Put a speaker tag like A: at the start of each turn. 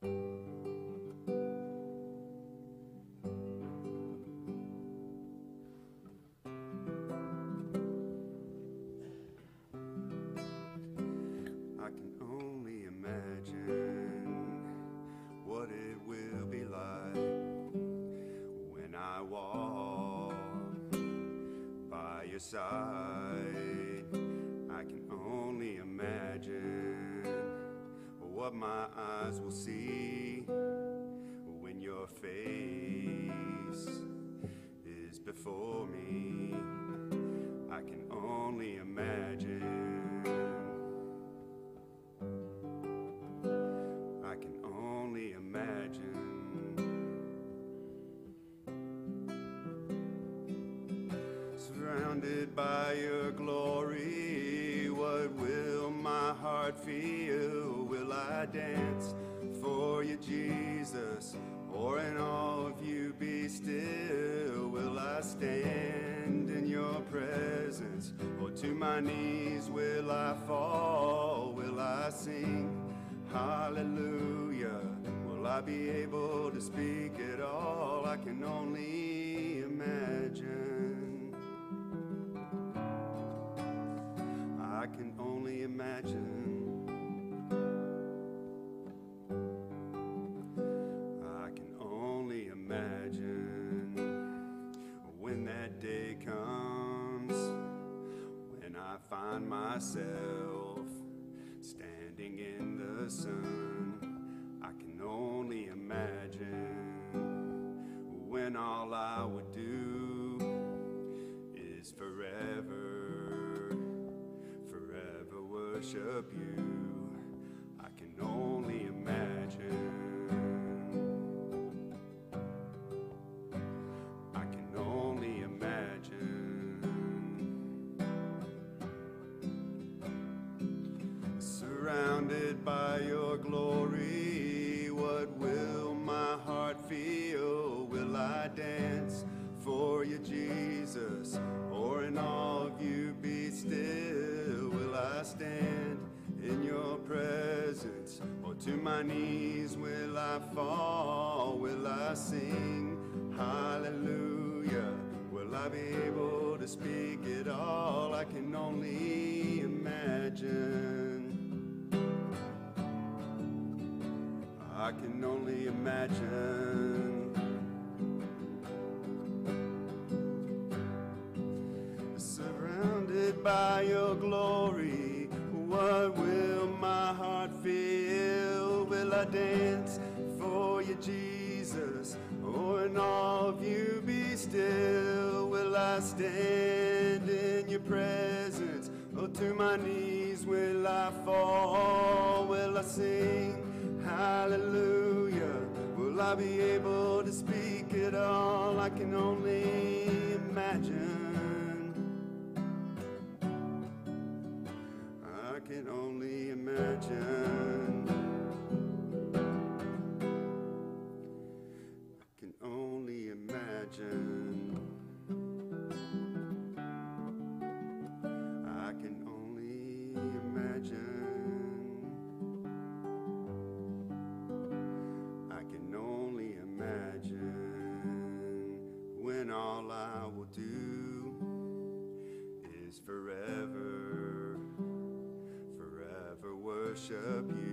A: I can only imagine what it will be like when I walk by your side. I can only imagine what my eyes will see when your face is before me. I can only imagine. I can only imagine. Surrounded by your glory, what will my heart feel? Will I dance for you, Jesus, or in all of you be still? Will I stand in your presence, or to my knees will I fall? Will I sing hallelujah? Will I be able to speak at all? I can only imagine. I can only imagine. I can only imagine when that day comes, when I find myself standing in the sun. I can only imagine when all I would do is forever, forever worship you. I can only imagine. I can only imagine. Surrounded by your glory, what will my heart feel? Will I dance for you, Jesus, or in all of you be still? Will I stand in your presence, or to my knees will I fall? Will I sing hallelujah? Will I be able to speak at all? I can only imagine. I can only imagine. Surrounded by your glory, what will my heart feel? Will I dance for you, Jesus, or in all of you be still? Will I stand in your presence, or to my knees will I fall? Will I sing hallelujah? Will I be able to speak at all? I can only imagine. I can only imagine. I can only imagine. I can only imagine. I can only imagine when all I will do is forever, forever worship you.